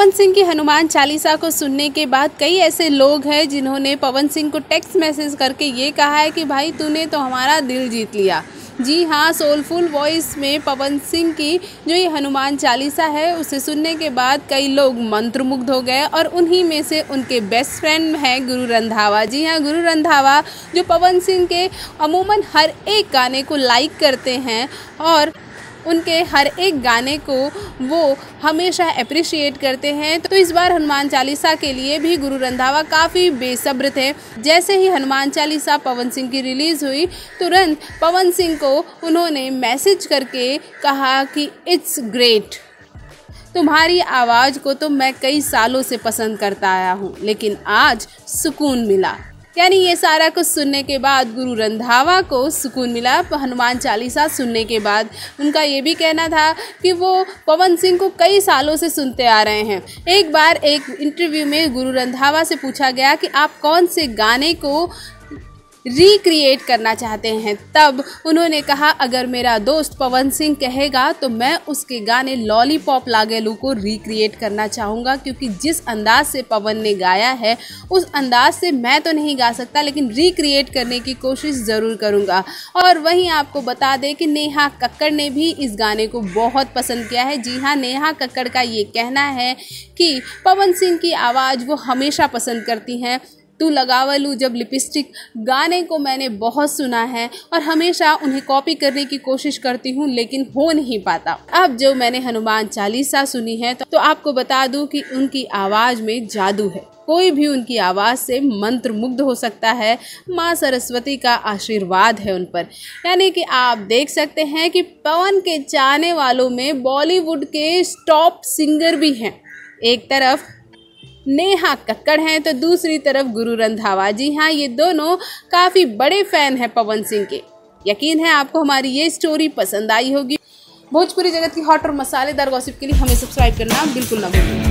पवन सिंह की हनुमान चालीसा को सुनने के बाद कई ऐसे लोग हैं जिन्होंने पवन सिंह को टेक्स्ट मैसेज करके ये कहा है कि भाई तूने तो हमारा दिल जीत लिया। जी हाँ, सोलफुल वॉइस में पवन सिंह की जो ये हनुमान चालीसा है उसे सुनने के बाद कई लोग मंत्रमुग्ध हो गए और उन्हीं में से उनके बेस्ट फ्रेंड हैं गुरु रंधावा। जी हाँ, गुरु रंधावा जो पवन सिंह के अमूमन हर एक गाने को लाइक करते हैं और उनके हर एक गाने को वो हमेशा अप्रिशिएट करते हैं। तो इस बार हनुमान चालीसा के लिए भी गुरु रंधावा काफ़ी बेसब्र थे। जैसे ही हनुमान चालीसा पवन सिंह की रिलीज़ हुई तुरंत पवन सिंह को उन्होंने मैसेज करके कहा कि इट्स ग्रेट, तुम्हारी आवाज़ को तो मैं कई सालों से पसंद करता आया हूँ लेकिन आज सुकून मिला। यानी ये सारा कुछ सुनने के बाद गुरु रंधावा को सुकून मिला। हनुमान चालीसा सुनने के बाद उनका ये भी कहना था कि वो पवन सिंह को कई सालों से सुनते आ रहे हैं। एक बार एक इंटरव्यू में गुरु रंधावा से पूछा गया कि आप कौन से गाने को रिक्रिएट करना चाहते हैं, तब उन्होंने कहा अगर मेरा दोस्त पवन सिंह कहेगा तो मैं उसके गाने लॉलीपॉप लागेलू को रिक्रिएट करना चाहूँगा, क्योंकि जिस अंदाज से पवन ने गाया है उस अंदाज से मैं तो नहीं गा सकता लेकिन रिक्रिएट करने की कोशिश ज़रूर करूँगा। और वहीं आपको बता दें कि नेहा कक्कड़ ने भी इस गाने को बहुत पसंद किया है। जी हाँ, नेहा कक्कड़ का ये कहना है कि पवन सिंह की आवाज़ वो हमेशा पसंद करती हैं। तू लगावलू जब लिपस्टिक गाने को मैंने बहुत सुना है और हमेशा उन्हें कॉपी करने की कोशिश करती हूँ लेकिन हो नहीं पाता। अब जो मैंने हनुमान चालीसा सुनी है तो आपको बता दूँ कि उनकी आवाज़ में जादू है। कोई भी उनकी आवाज़ से मंत्रमुग्ध हो सकता है। माँ सरस्वती का आशीर्वाद है उन पर। यानी कि आप देख सकते हैं कि पवन के चाहने वालों में बॉलीवुड के टॉप सिंगर भी हैं। एक तरफ नेहा कक्कड़ हैं तो दूसरी तरफ गुरु रंधावा। जी हाँ, ये दोनों काफ़ी बड़े फ़ैन हैं पवन सिंह के। यकीन है आपको हमारी ये स्टोरी पसंद आई होगी। भोजपुरी जगत की हॉट और मसालेदार गॉसिप के लिए हमें सब्सक्राइब करना बिल्कुल ना भूलें।